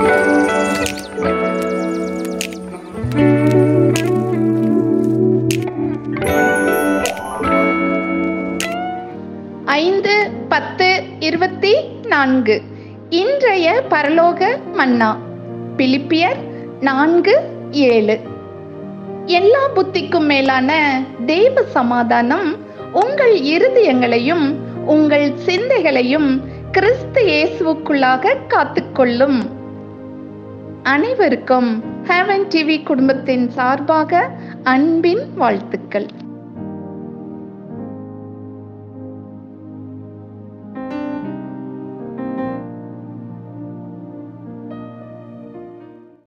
ஐந்து 10:24 இன்றைய பரலோக மன்னா. பிலிப்பியர் 4:7. எல்லா புத்திக்கும் மேலான தேவ சமாதானம் உங்கள் இருதயங்களையும் உங்கள் சிந்தைகளையும் கிறிஸ்து இயேசுவுக்குள்ளாக காத்துக்கொள்ளும். அனைவருக்கும் ஹெவன் டிவி குடும்பத்தின் சார்பாக அன்பின் வாழ்த்துக்கள்.